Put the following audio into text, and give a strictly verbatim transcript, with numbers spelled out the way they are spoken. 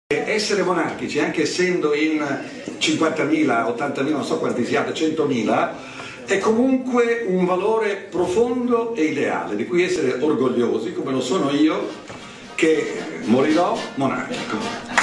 Essere monarchici, anche essendo in cinquantamila, ottantamila, non so quanti siate, centomila, è comunque un valore profondo e ideale, di cui essere orgogliosi, come lo sono io, che morirò monarchico.